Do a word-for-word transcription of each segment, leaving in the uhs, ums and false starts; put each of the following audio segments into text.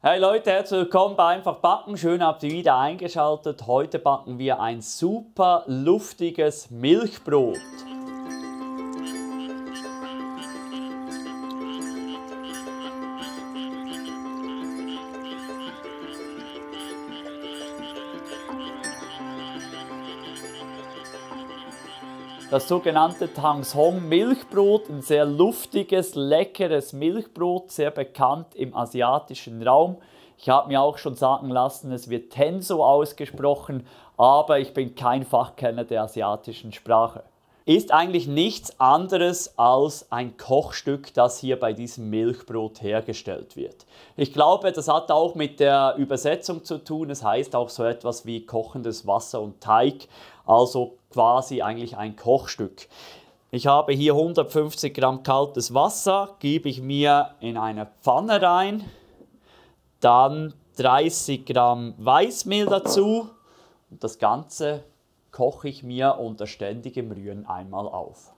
Hey Leute, herzlich willkommen bei Einfach Backen. Schön habt ihr wieder eingeschaltet. Heute backen wir ein super luftiges Milchbrot. Das sogenannte Tangshong Milchbrot, ein sehr luftiges, leckeres Milchbrot, sehr bekannt im asiatischen Raum. Ich habe mir auch schon sagen lassen, es wird Tenso ausgesprochen, aber ich bin kein Fachkenner der asiatischen Sprache. Ist eigentlich nichts anderes als ein Kochstück, das hier bei diesem Milchbrot hergestellt wird. Ich glaube, das hat auch mit der Übersetzung zu tun. Es heißt auch so etwas wie kochendes Wasser und Teig, also quasi eigentlich ein Kochstück. Ich habe hier hundertfünfzig Gramm kaltes Wasser, gebe ich mir in eine Pfanne rein, dann dreißig Gramm Weißmehl dazu und das Ganze koche ich mir unter ständigem Rühren einmal auf.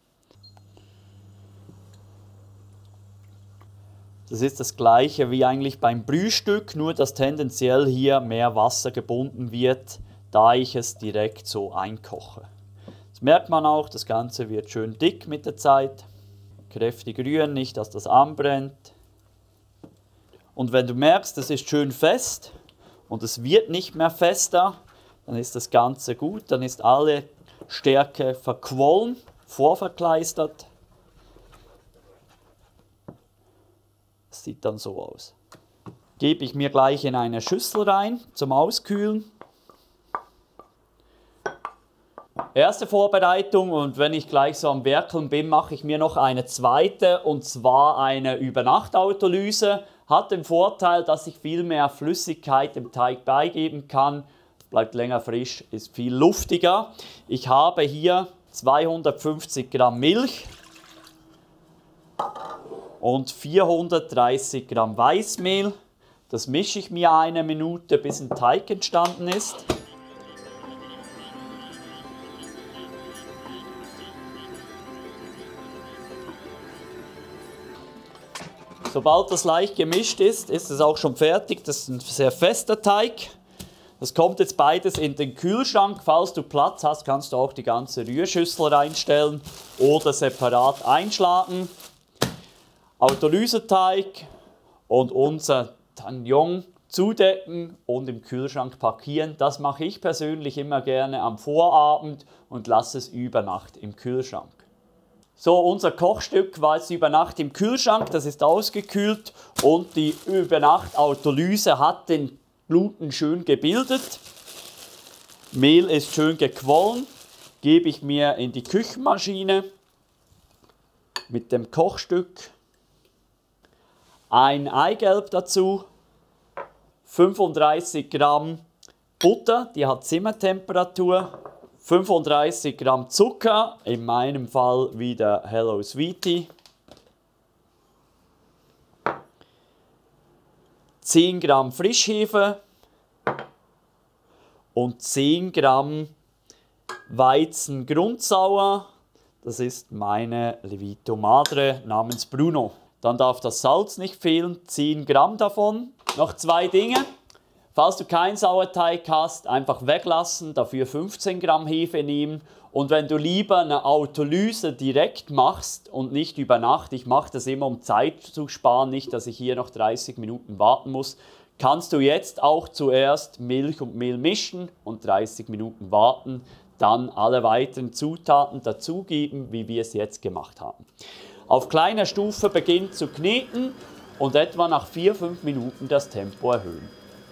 Das ist das gleiche wie eigentlich beim Brühstück, nur dass tendenziell hier mehr Wasser gebunden wird, da ich es direkt so einkoche. Das merkt man auch, das Ganze wird schön dick mit der Zeit. Kräftig rühren, nicht dass das anbrennt. Und wenn du merkst, es ist schön fest und es wird nicht mehr fester, dann ist das Ganze gut, dann ist alle Stärke verquollen, vorverkleistert. Das sieht dann so aus. Gebe ich mir gleich in eine Schüssel rein zum Auskühlen. Erste Vorbereitung, und wenn ich gleich so am Werkeln bin, mache ich mir noch eine zweite, und zwar eine Übernachtautolyse. Hat den Vorteil, dass ich viel mehr Flüssigkeit dem Teig beigeben kann. Bleibt länger frisch, ist viel luftiger. Ich habe hier zweihundertfünfzig Gramm Milch und vierhundertdreißig Gramm Weißmehl. Das mische ich mir eine Minute, bis ein Teig entstanden ist. Sobald das leicht gemischt ist, ist es auch schon fertig. Das ist ein sehr fester Teig. Das kommt jetzt beides in den Kühlschrank. Falls du Platz hast, kannst du auch die ganze Rührschüssel reinstellen oder separat einschlagen. Autolyseteig und unser Tangshong zudecken und im Kühlschrank parkieren. Das mache ich persönlich immer gerne am Vorabend und lasse es über Nacht im Kühlschrank. So, unser Kochstück war jetzt über Nacht im Kühlschrank, das ist ausgekühlt und die Übernacht-Autolyse hat den Gluten schön gebildet. Mehl ist schön gequollen, gebe ich mir in die Küchenmaschine mit dem Kochstück. Ein Eigelb dazu, fünfunddreißig Gramm Butter, die hat Zimmertemperatur, fünfunddreißig Gramm Zucker, in meinem Fall wieder Hello Sweetie, zehn Gramm Frischhefe und zehn Gramm Weizengrundsauer, das ist meine Lievito Madre namens Bruno. Dann darf das Salz nicht fehlen, zehn Gramm davon. Noch zwei Dinge. Falls du keinen Sauerteig hast, einfach weglassen, dafür fünfzehn Gramm Hefe nehmen. Und wenn du lieber eine Autolyse direkt machst und nicht über Nacht, ich mache das immer, um Zeit zu sparen, nicht, dass ich hier noch dreißig Minuten warten muss, kannst du jetzt auch zuerst Milch und Mehl mischen und dreißig Minuten warten, dann alle weiteren Zutaten dazugeben, wie wir es jetzt gemacht haben. Auf kleiner Stufe beginnt zu kneten und etwa nach vier bis fünf Minuten das Tempo erhöhen.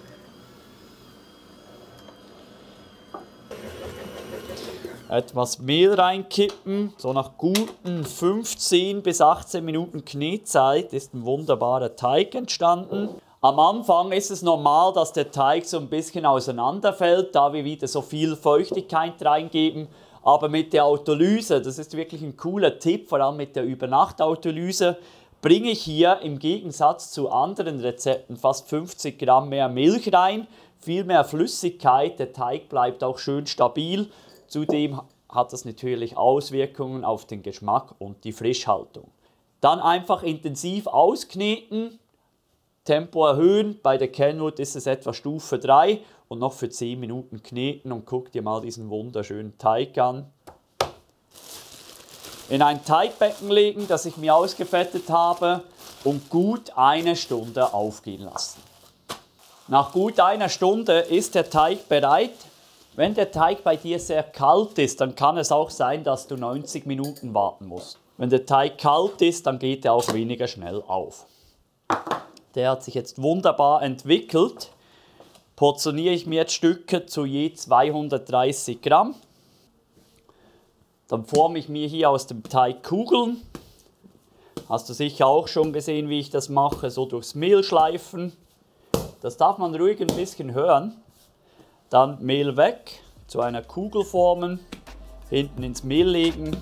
Etwas Mehl reinkippen, so nach guten fünfzehn bis achtzehn Minuten Knetzeit ist ein wunderbarer Teig entstanden. Am Anfang ist es normal, dass der Teig so ein bisschen auseinanderfällt, da wir wieder so viel Feuchtigkeit reingeben. Aber mit der Autolyse, das ist wirklich ein cooler Tipp, vor allem mit der Übernacht-Autolyse, bringe ich hier im Gegensatz zu anderen Rezepten fast fünfzig Gramm mehr Milch rein, viel mehr Flüssigkeit, der Teig bleibt auch schön stabil. Zudem hat das natürlich Auswirkungen auf den Geschmack und die Frischhaltung. Dann einfach intensiv auskneten, Tempo erhöhen. Bei der Kenwood ist es etwa Stufe drei und noch für zehn Minuten kneten und guck dir mal diesen wunderschönen Teig an. In ein Teigbecken legen, das ich mir ausgefettet habe und gut eine Stunde aufgehen lassen. Nach gut einer Stunde ist der Teig bereit. Wenn der Teig bei dir sehr kalt ist, dann kann es auch sein, dass du neunzig Minuten warten musst. Wenn der Teig kalt ist, dann geht er auch weniger schnell auf. Der hat sich jetzt wunderbar entwickelt. Portioniere ich mir jetzt Stücke zu je zweihundertdreißig Gramm. Dann forme ich mir hier aus dem Teig Kugeln. Hast du sicher auch schon gesehen, wie ich das mache, so durchs Mehl schleifen. Das darf man ruhig ein bisschen hören. Dann Mehl weg, zu einer Kugel formen, hinten ins Mehl legen.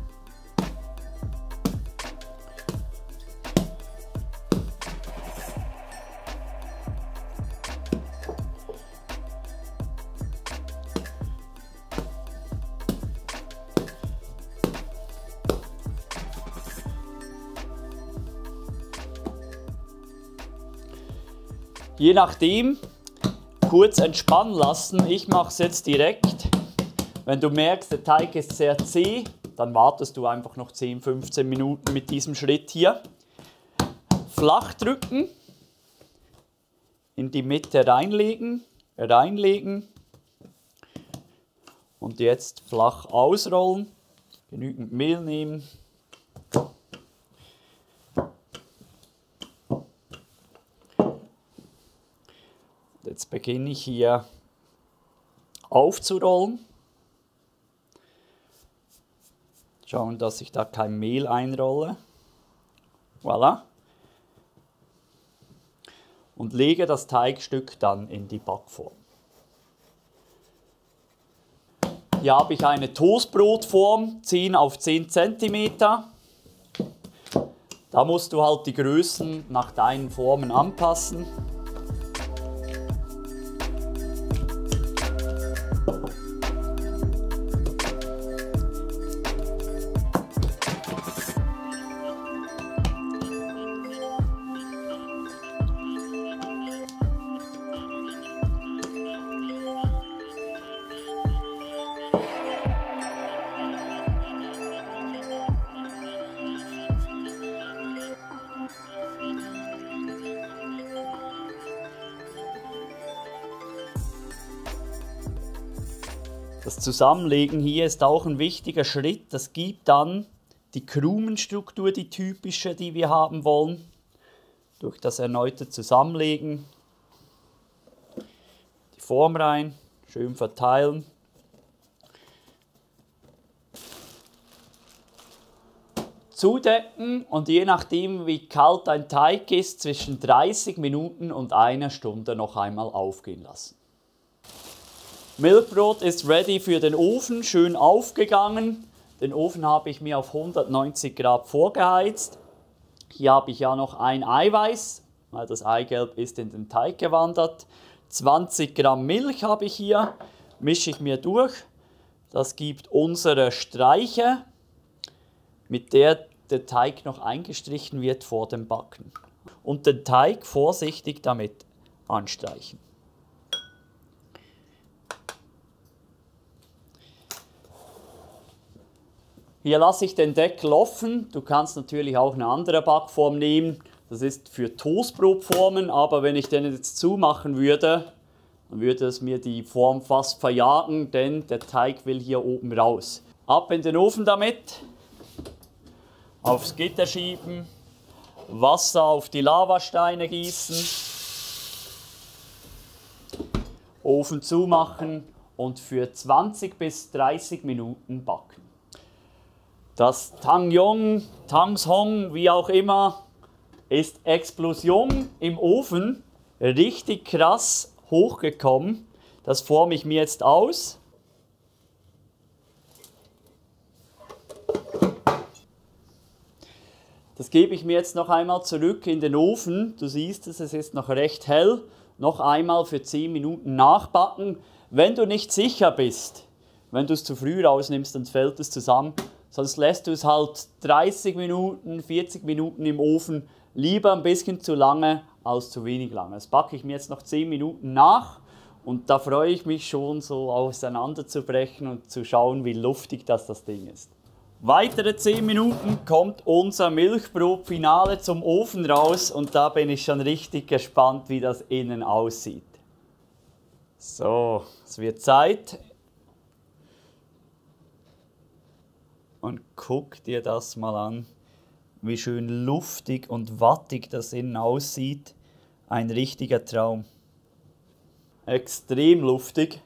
Je nachdem, kurz entspannen lassen. Ich mache es jetzt direkt. Wenn du merkst, der Teig ist sehr zäh, dann wartest du einfach noch zehn, fünfzehn Minuten mit diesem Schritt hier. Flach drücken, in die Mitte reinlegen, reinlegen und jetzt flach ausrollen. Genügend Mehl nehmen. Jetzt beginne ich hier aufzurollen. Schauen, dass ich da kein Mehl einrolle. Voilà. Und lege das Teigstück dann in die Backform. Hier habe ich eine Toastbrotform, zehn auf zehn Zentimeter. Da musst du halt die Größen nach deinen Formen anpassen. Das Zusammenlegen hier ist auch ein wichtiger Schritt. Das gibt dann die Krumenstruktur, die typische, die wir haben wollen. Durch das erneute Zusammenlegen. Die Form rein, schön verteilen. Zudecken und je nachdem, wie kalt dein Teig ist, zwischen dreißig Minuten und einer Stunde noch einmal aufgehen lassen. Milchbrot ist ready für den Ofen, schön aufgegangen. Den Ofen habe ich mir auf hundertneunzig Grad vorgeheizt. Hier habe ich ja noch ein Eiweiß, weil das Eigelb ist in den Teig gewandert. zwanzig Gramm Milch habe ich hier, mische ich mir durch. Das gibt unsere Streiche, mit der der Teig noch eingestrichen wird vor dem Backen. Und den Teig vorsichtig damit anstreichen. Hier lasse ich den Deckel offen. Du kannst natürlich auch eine andere Backform nehmen. Das ist für Toastbrotformen, aber wenn ich den jetzt zumachen würde, dann würde es mir die Form fast verjagen, denn der Teig will hier oben raus. Ab in den Ofen damit, aufs Gitter schieben, Wasser auf die Lavasteine gießen, Ofen zumachen und für zwanzig bis dreißig Minuten backen. Das Tangyong, Tangshong, wie auch immer, ist Explosion im Ofen, richtig krass hochgekommen. Das forme ich mir jetzt aus. Das gebe ich mir jetzt noch einmal zurück in den Ofen. Du siehst es, es ist noch recht hell. Noch einmal für zehn Minuten nachbacken. Wenn du nicht sicher bist, wenn du es zu früh rausnimmst, dann fällt es zusammen. Sonst lässt du es halt dreißig Minuten, vierzig Minuten im Ofen, lieber ein bisschen zu lange, als zu wenig lang. Das backe ich mir jetzt noch zehn Minuten nach und da freue ich mich schon, so auseinanderzubrechen und zu schauen, wie luftig das, das Ding ist. Weitere zehn Minuten kommt unser Milchbrot-Finale zum Ofen raus und da bin ich schon richtig gespannt, wie das innen aussieht. So, es wird Zeit. Und guck dir das mal an, wie schön luftig und wattig das innen aussieht. Ein richtiger Traum. Extrem luftig.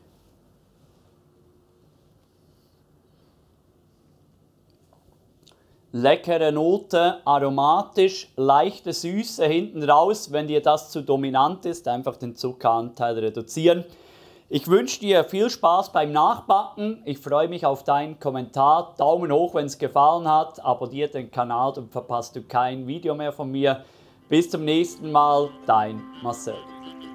Leckere Note, aromatisch, leichte Süße hinten raus. Wenn dir das zu dominant ist, einfach den Zuckeranteil reduzieren. Ich wünsche dir viel Spaß beim Nachbacken. Ich freue mich auf deinen Kommentar. Daumen hoch, wenn es gefallen hat. Abonniere den Kanal, dann verpasst du kein Video mehr von mir. Bis zum nächsten Mal, dein Marcel.